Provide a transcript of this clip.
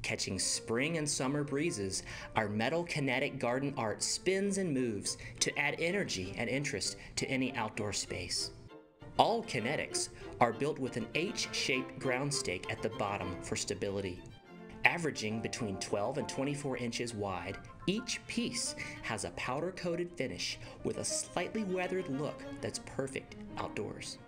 Catching spring and summer breezes, our metal kinetic garden art spins and moves to add energy and interest to any outdoor space. All kinetics are built with an H-shaped ground stake at the bottom for stability. Averaging between 12 and 24 inches wide, each piece has a powder-coated finish with a slightly weathered look that's perfect outdoors.